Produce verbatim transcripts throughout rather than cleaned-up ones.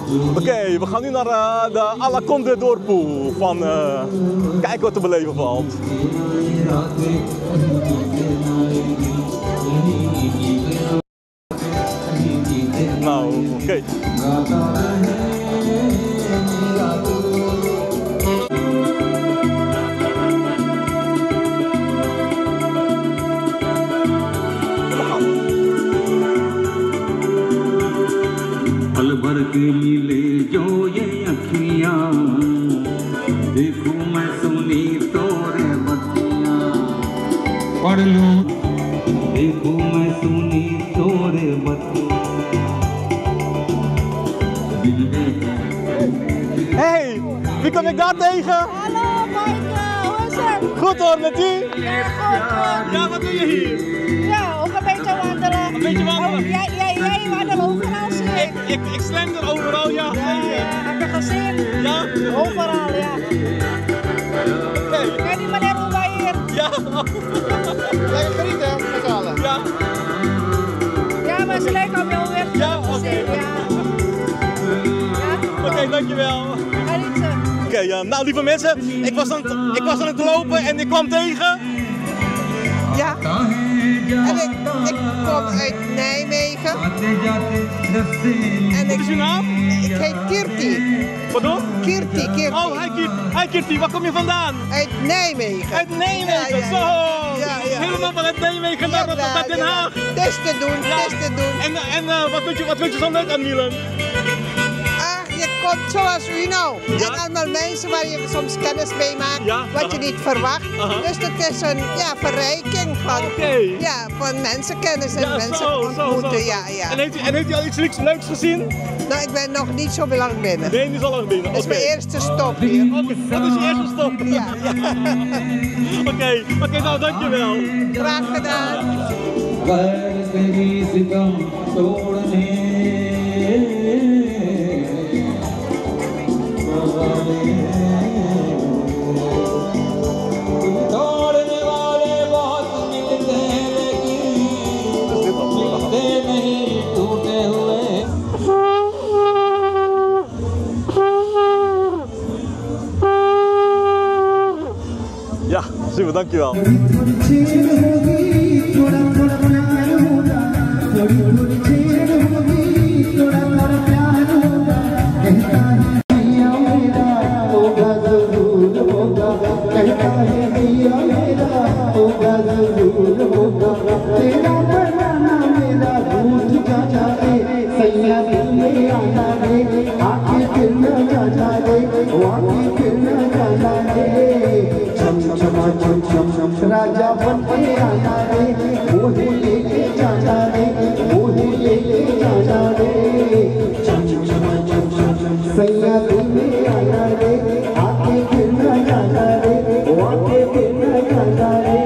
Oké, okay, we gaan nu naar uh, de Alla Conde Doorpoel van uh, kijk wat te beleven valt. Nou, oké. Okay. पल भर के मिले जो ये अखियाँ देखो मैं सुनी तोरे बतियाँ पढ़ लूँ देखो मैं सुनी तोरे बतियाँ। Hey, wie kom ik daar tegen? Hallo Maaike, hoe is het? Goed hoor, met u? Ja, goed hoor. Ja, wat doe je hier? Ja, ook een beetje wandelen. Een beetje wandelen? Oh, jij, jij, jij wandelt overal, zie ik. Ik, ik, ik slender overal, ja. Ja, ja, heb je gezien? Ja? Overal, ja. Hey. Ken die meneer hoe wij hier? Ja. Lekker genieten, met z'n allen. Ja. Ja, maar ze lijken op jou weer Ja, te oké. zien, ja. Ja, Oké, okay, dankjewel. genieten. Oké, okay, uh, nou lieve mensen, ik was, aan het, ik was aan het lopen en ik kwam tegen. Ja, en ik, ik kom uit Nijmegen. En Wat ik, is uw naam? ik heet Kirti. Pardon? Kirti, Kirti. Oh, hi Kirti. Hi Kirti, waar kom je vandaan? Uit Nijmegen. Uit Nijmegen, Ja, ja, zo! ja, ja. Helemaal vanuit Nijmegen naar, Jawel, naar Den Haag. jawel. Het is te doen, Ja. het is te doen. En, en uh, wat, vind je, wat vind je zo leuk aan Milan? Ach, je komt zoals u nou. Ja. En allemaal mensen waar je soms kennis mee maakt, Ja, wat je aha. niet verwacht. Aha. Dus het is een ja, verrijking van, Oké. ja, van mensenkennis en Ja, mensen zo, zo, ontmoeten. zo. Ja, ja. En, heeft u, en heeft u al iets leuks, leuks gezien? Nou, ik ben nog niet zo lang binnen. Nee, niet zo lang binnen. Dit is Oké. mijn eerste stop hier. Oké, dat is je eerste stop. Ja, ja. Oké, oké, nou dankjewel. Graag gedaan. Ja, super, dankjewel. राजा बन के आना रे मोहे लेके जाना रे मोहे लेके जाना रे सैया तुम्हें आना रे आके फिर न जाना रे आके फिर न जाना रे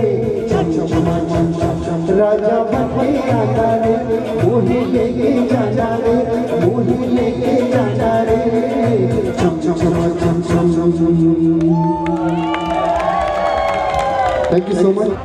राजा बन के आना रे मोहे लेके जाना रे मोहे लेके जाना रे Thank you so much.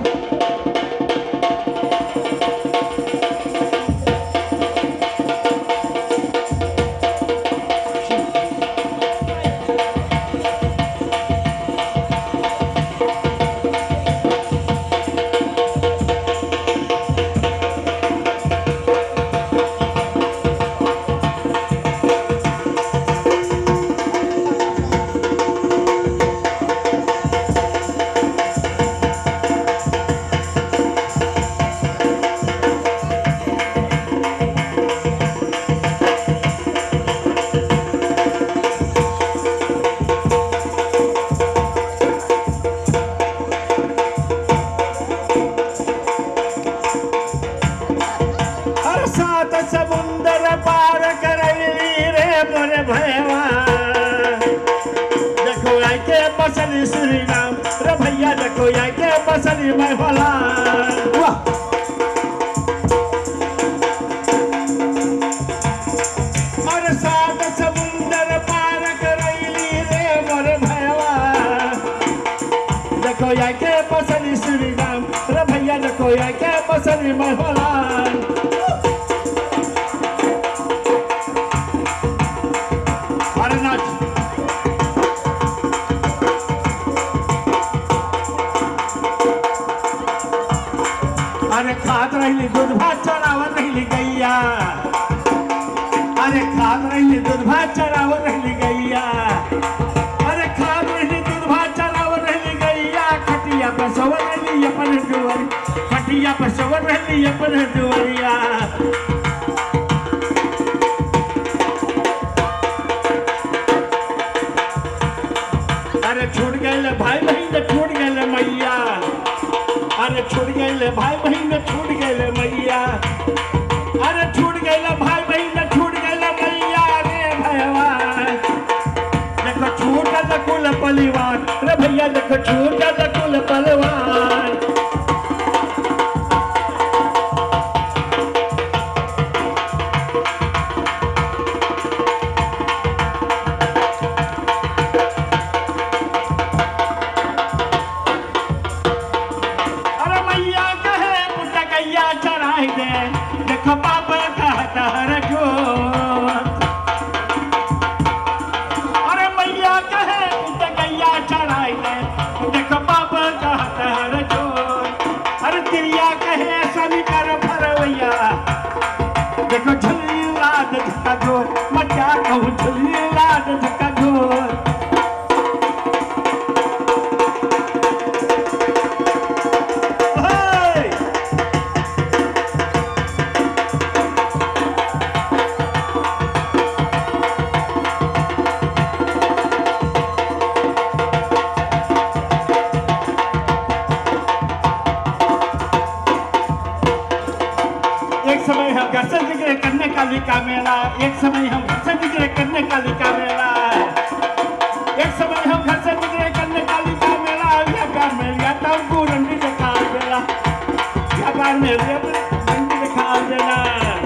समुंदर पार करैली रे मोरे भैया देखो आई के बसली श्री राम रे भैया देखो आई के बसली मैं भला और सात समुंदर पार करैली रे मोरे भैया देखो आई के बसली श्री राम रे भैया देखो आई के बसली मैं भला अरे खाद रही दूध भात चराव रही गैया, अरे खाद रही दूध भात चराव रही गैया, खटिया पर सवर रही अपन दुआरी, खटिया पर सवर रही अपन दुआरिया। अरे छूट गए भाई बहन छूट गए मैया, अरे छूट गए भाई बहन छूट गए मैया, अरे छूट गए भाई बहन छूट गए मैया रे भगवान। देखो छूटा तो कुल परिवार रे भैया, देखो छूटा तो कुल परिवार। देखो बाबा कहता है जो, अरे मैया कहे तो गैया चढ़ाई दे, देखो बाबा कहता है जो, अरे तिरिया कहे सभी कर भरवैया, देखो झुली लाद झका जोर, मचा कहूँ झुली लाद झका जोर। एक समय हम घर से निकले करने का लिखा मेला, एक समय हम घर से निकले करने का लिखा मेला, एक समय हम घर से निकले करने का लिखा मेला, व्यापार में लिया था उनको रंडी दिखा देना, व्यापार में लिया रंडी दिखा देना।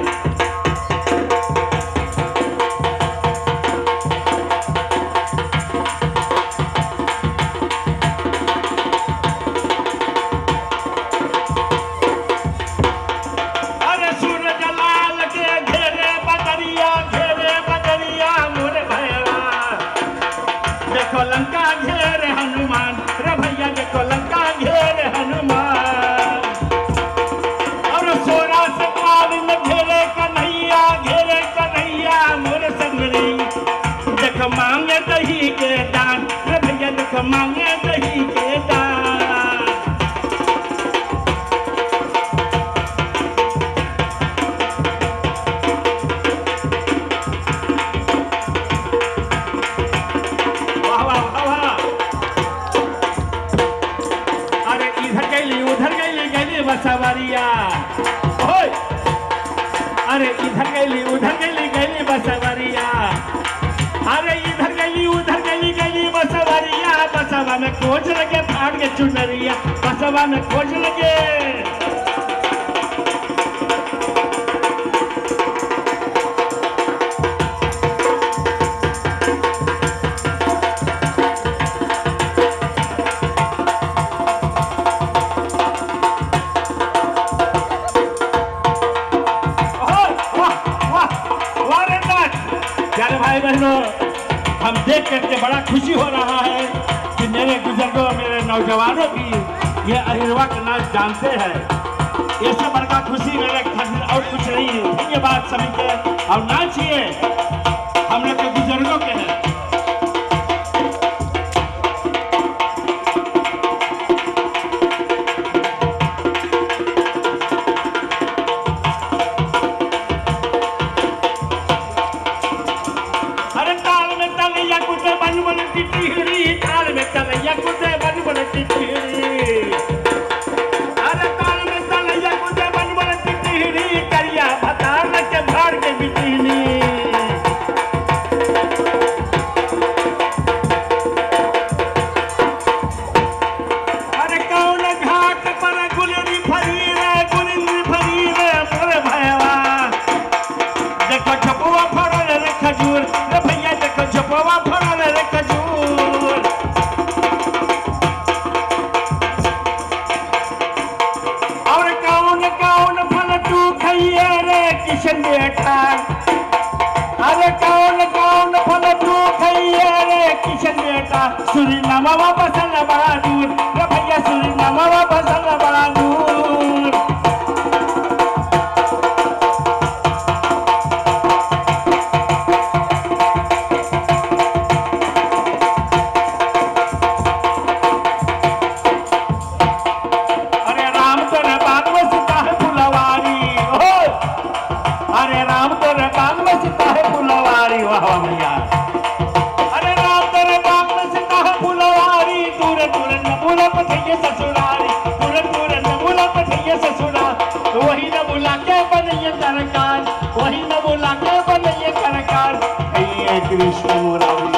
लंका घेर हनुमान रे भैया, देखो लंका घेर हनुमान, और सोरा से काल में घेरे कन्हैया, घेरे कन्हैया मोर संगड़ी, देखो मांगे दही के दान रे भैया, देखो मांगे दही के दान। बसवरिया ओए, अरे इधर गली उधर गली गली बसवरिया, अरे इधर गली उधर गली गली बसवरिया, बसवा में खोज लगे फाड़ के चुनरिया, बसवा में खोज लगे। भाई बहनों, हम देख करके बड़ा खुशी हो रहा है कि मेरे बुजुर्गों मेरे नौजवानों की ये अहिरवा का नाच जानते हैं। इससे बड़का खुशी मेरे खातिर और कुछ नहीं है। ये बात सभी के और नाचिए हम लोग के बुजुर्गों के हैं। अरे कौन कौन फल तू खइया रे किशन बेटा, सुरीनामा बसल बड़ा दूर रे भैया, सुरीनामा बसल बड़ा दूर। फुलवारी वाह वाह भैया अरे राम तेरे बाग में सीता फुलवारी दूर दूर नमूला पठिए ससुरारी दूर दूर नमूला पठिए ससुरार वही न बुला के बनइए सरकार वही न बुला के बनइए सरकार हे Krishna Murari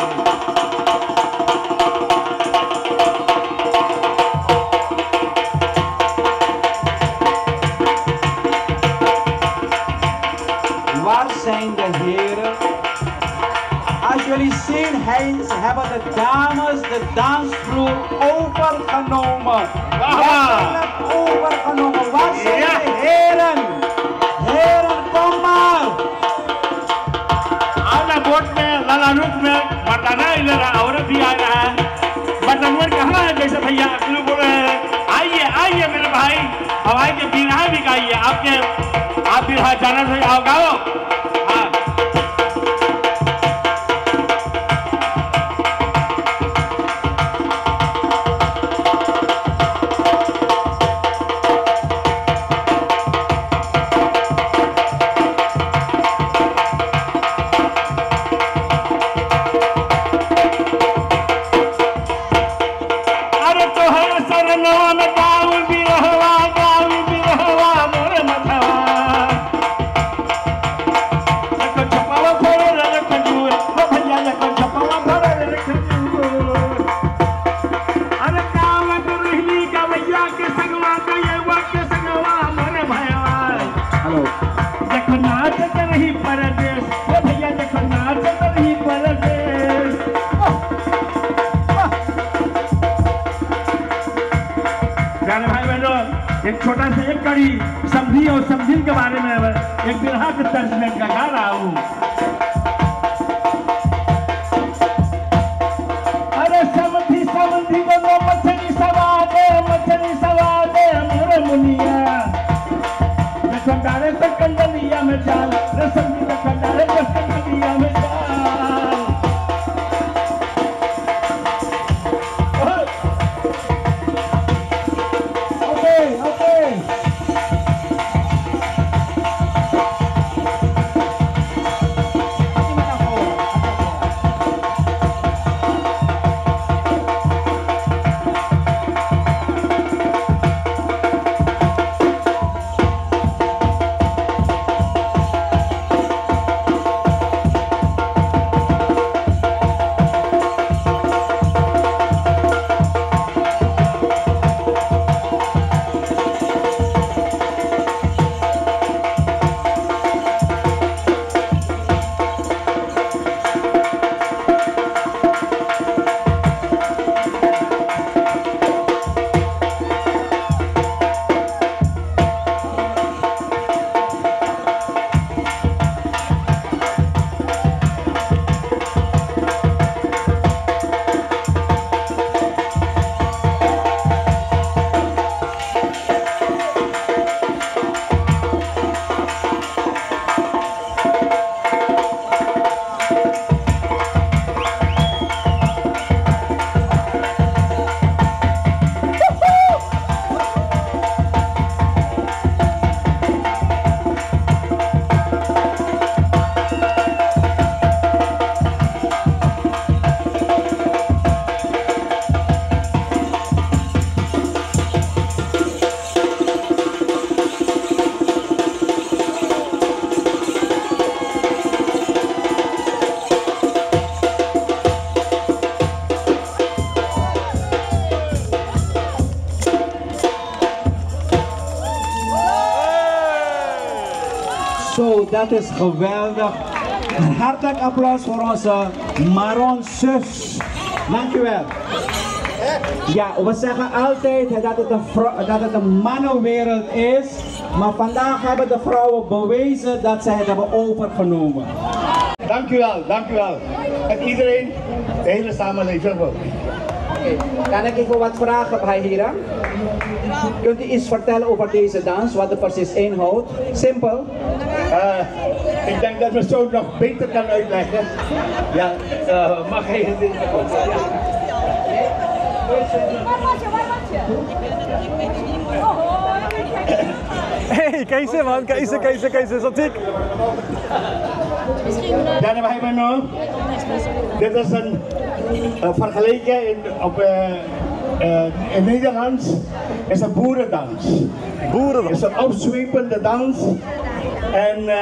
zijn de heren. Als jullie zien, hij, hebben de dames de dansvloer overgenomen. Letterlijk overgenomen. Waar zijn Ja. de heren? Heren, kom maar. आला बोट में लाला रुक में बटना इधर औरत भी आ रहा है बटनवर कहाँ है जैसे भैया अकलू बोल रहे हैं आइए आइए मेरे भाई हवाई के बिरहा भी गाइए आपके आप बिरहा जाना से आओ गाओ हाँ एक छोटा सा एक कड़ी समझी और समझिन के बारे में एक बिरहा के तर्ज में गा रहा हूँ अरे समझी समझी बोलो मछली सवा दे मछली सवा दे मोरे मुनिया देखो डाले तो कंडलिया में जाल रे समझी देखो डाले तो कंडलिया में जाल Zo, dat is geweldig. Een hartelijk applaus voor onze Maron zus. Dankjewel. Ja, we zeggen altijd dat het, een vrou- dat het een mannenwereld is. Maar vandaag hebben de vrouwen bewezen dat zij het hebben overgenomen. Dank u wel, dank u wel. En iedereen, de hele samenleving wil. Kan ik even wat vragen bij heren? Kunt u iets vertellen over deze dans, wat het precies inhoudt? Simpel. Uh, ik denk dat we zo nog beter kan uitleggen. Ja, uh, mag hij het in de kop? Hey, कैसे मान कैसे कैसे कैसे सचिक Ja, dan hebben we nog. Dit is een uh, vergelijking in, op, uh, uh, in Nederlands is een boerendans. Boeren. Het is een opzwepende dans en uh,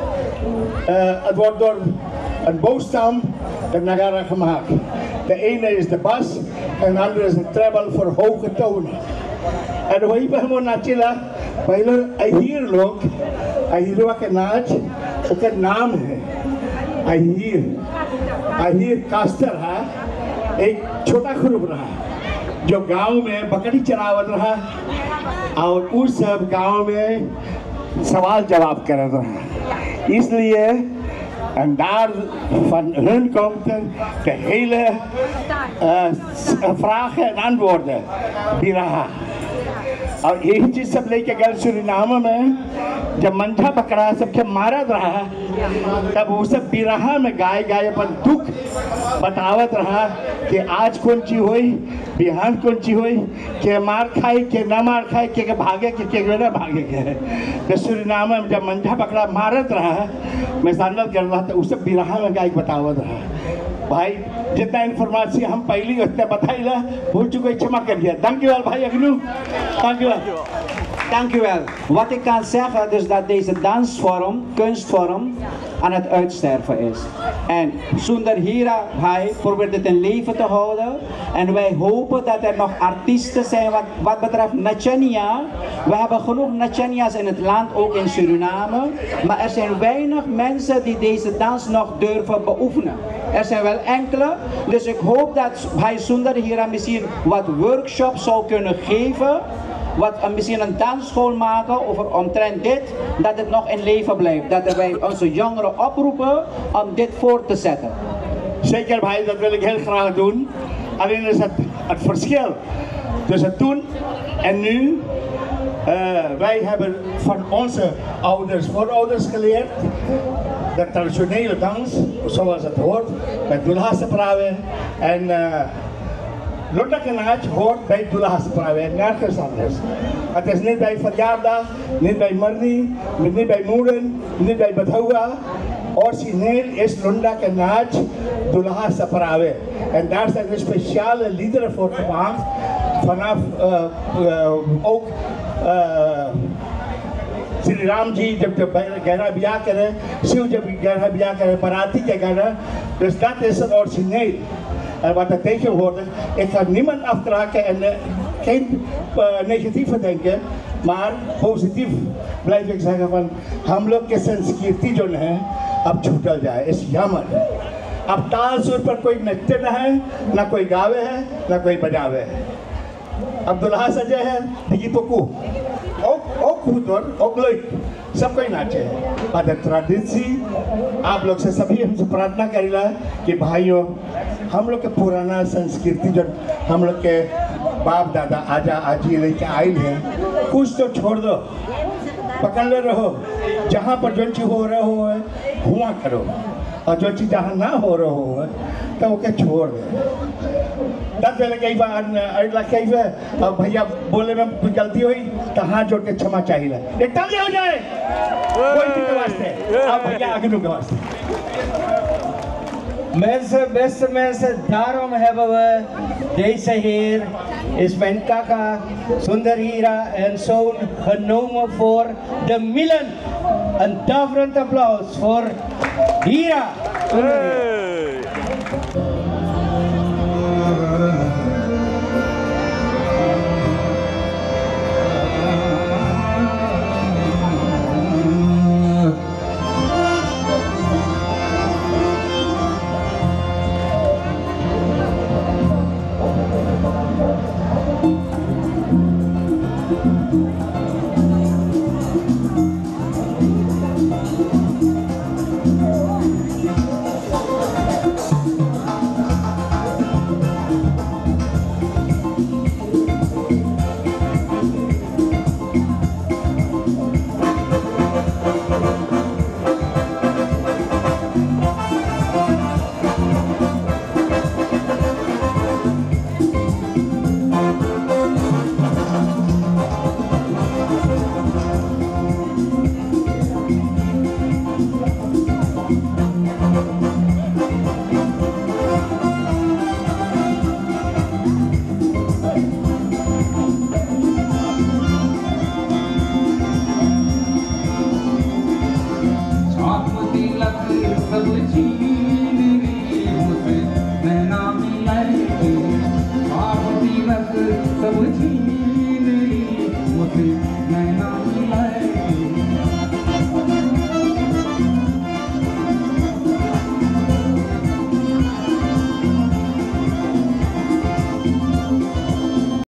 uh, het wordt door een boomstam en nagara gemaakt. De ene is de bas en de andere is de treble voor hoge tonen. En hoe je helemaal naar chilla, maar hier ook, hier ook een naam, ook een naam है, hier, hier कास्टर है, एक छोटा group रहा, जो गांव में बकरी चरावत रहा, और उस सब गांव में सवाल जवाब करत रहा. इसलिए en daar van hun komt de hele uh, vragen en antwoorden. Biraha. और यही चीज सब लेके गए सुरीनाम में जब मंझा बकरा सबके मारा रहा तब वो सब बिरहा में गाय गाय अपन दुख बतावत रहा कि आज कौन ची हुई बिहान कौन ची हुई के मार खाए के न मार खाए के, के भागे के के न भागे के तो सुरीनाम में जब मंझा बकरा मारत रहा मैं सांदल कर रहा था उस सब बिरहा में गाय बतावत रहा. भाई जितना इन्फॉर्मेशन हम पहले उतना बताई ला भूल चुके क्षमा कर दिया. Dankjewel भाई Agnew. Dankjewel. Dankjewel. Wat ik kan zeggen is dat deze dansvorm, kunstvorm, aan het uitsterven is. En Sundar Hira, hij probeert het in leven te houden. En wij hopen dat er nog artiesten zijn wat, wat betreft Nachania. We hebben genoeg Nachania's in het land, ook in Suriname. Maar er zijn weinig mensen die deze dans nog durven beoefenen. Er zijn wel enkele, dus ik hoop dat hij Sundar Hira misschien wat workshops zou kunnen geven. Wat uh, misschien een dansschool maken over omtrent dit, dat het nog in leven blijft. Dat wij onze jongeren oproepen om dit voor te zetten. Zeker भाई, dat wil ik heel graag doen. Alleen is het, het verschil tussen toen en nu. Uh, wij hebben van onze ouders, voorouders geleerd. De traditionele dans, zoals het hoort, met Dulha Seprawe en uh, Lunda Kenaach hoort bij Dulha Seprawe en nergens anders. Het is niet bij verjaardag, niet bij Marni, niet bij Moeren, niet bij Badhoua. Origineel is Lunda Kenaach Dulha Seprawe. En daar zijn er speciale liederen voor gemaakt. Vanaf uh, uh, ook uh, Sri Ram ji जब जब गहरा ब्याह करे, शिव जब गहरा ब्याह करे, बराती के गाना, dus dat is het origineel. En wat er tegenwoordig, ik ga niemand afkraken en uh, geen uh, negatieve denken, maar positief blijf ik zeggen van, हम लोग के संस्कृति जो है, अब छूटल जाए, इस यामन. अब ताल सुर पर कोई नचते न है, ना कोई गावे है, ना कोई बजावे है. अब दुल्हा सजे है, दिगी पकू. Ook, ook goed hoor, ook leuk. सब कोई नाचे है पर ट्रेडिशी आप लोग से सभी हमसे प्रार्थना करेला कि भाइयों हम लोग के पुराना संस्कृति जो हम लोग के बाप दादा आजा आजी लेके आए हैं कुछ तो छोड़ दो, पकड़ ले रहो. जहाँ पर जो चीज़ हो रहा हो हुआ करो और जो चीज़ जहाँ ना हो रहा हो तो वो के छोड़ दे. दस वेले कई बार अगला कई बार भैया बोले में गलती हुई तो हाथ जोड़ के क्षमा चाहिए. एक ताली हो जाए कोई के वास्ते, अब भैया Agnew के वास्ते. Mensen, beste mensen, daarom hebben we deze heer, is mijn kaka Sundar Hira en zoon, genomen voor de Milan. Een daverend applaus voor Hira. Sundar Hira.